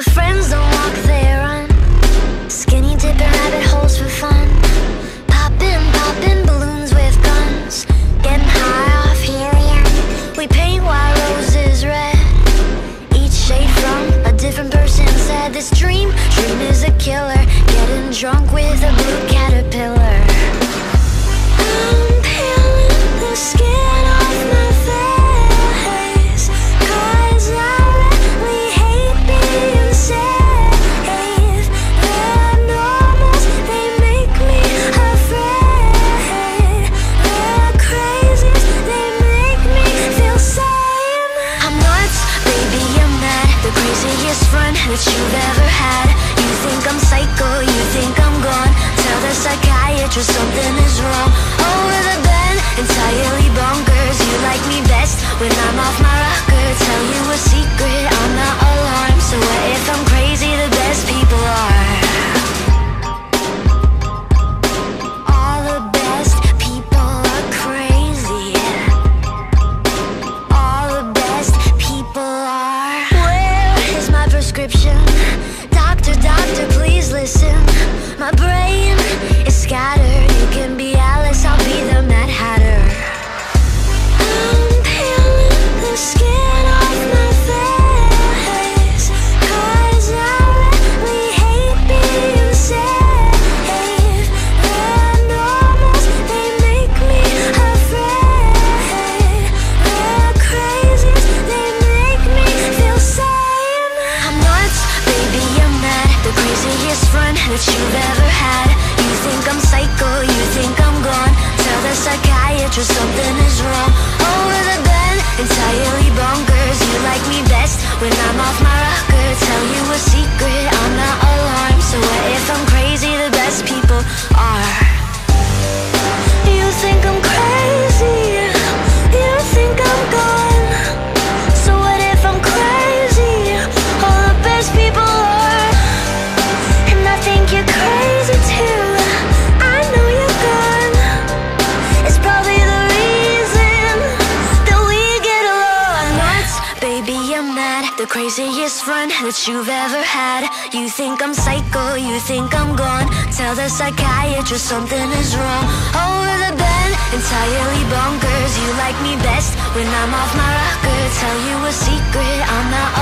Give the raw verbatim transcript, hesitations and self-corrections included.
my friends don't walk, they run. Skinny dipping rabbit holes for fun. Popping, popping balloons with guns. Getting high off helium. We paint white roses red. Each shade from a different person said this dream, dream is a killer. Getting drunk with a blue caterpillar. I'm peeling the skin off my face, 'cause I really hate being safe. The normals, they make me afraid. The crazies, they make me feel sane. I'm nuts, baby, I'm mad. The craziest friend that you've ever had. You think I'm psycho, you think I'm gone. Tell the psychiatrist something is wrong. Over the bed, entirely bonkers. You like me best when I'm off my rocker. Tell you a secret, I'm not alarmed. So what if I'm crazy? The best people are. All the best people are crazy. All the best people are. Where is my prescription? Doctor, doctor, please listen. My brain is scattered. You can be Alice, I'll be the Mad Hatter. I'm peeling the skin off my face, 'cause I really hate being safe. The normals, they make me afraid. The crazies, they make me feel sane. I'm nuts, baby, I'm mad. The craziest friend that you've ever had. You think I'm psycho, you think I'm gone. Tell the psychiatrist something is wrong. Over the bed, entirely bonkers. You like me best when I'm off my rocker. Tell you a secret, I'm not alarmed. So what if I'm crazy? The best people are. You think I'm crazy, you think I'm gone. So what if I'm crazy? All the best people are. And I think you're crazy too. I know you're gone. It's probably the reason that we get along. I'm nuts, baby, I'm mad. The craziest friend that you've ever had. You think I'm psycho, you think I'm gone. Tell the psychiatrist something is wrong. Over the bed, entirely bonkers. You like me best when I'm off my rocker. Tell you a secret, I'm not